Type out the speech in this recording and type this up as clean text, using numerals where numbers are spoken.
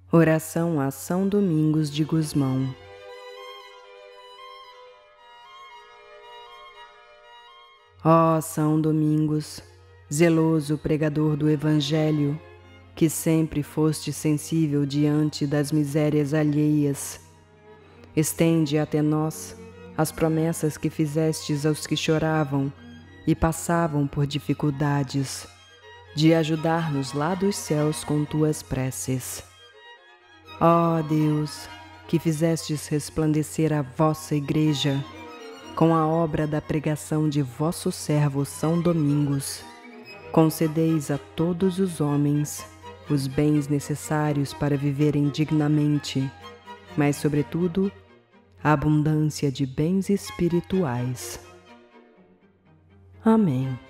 Oração a São Domingos de Gusmão. Ó São Domingos, zeloso pregador do Evangelho, que sempre foste sensível diante das misérias alheias, estende até nós as promessas que fizestes aos que choravam e passavam por dificuldades, de ajudar-nos lá dos céus com tuas preces. Ó Deus, que fizestes resplandecer a vossa Igreja com a obra da pregação de vosso servo São Domingos, concedeis a todos os homens os bens necessários para viverem dignamente, mas, sobretudo, a abundância de bens espirituais. Amém.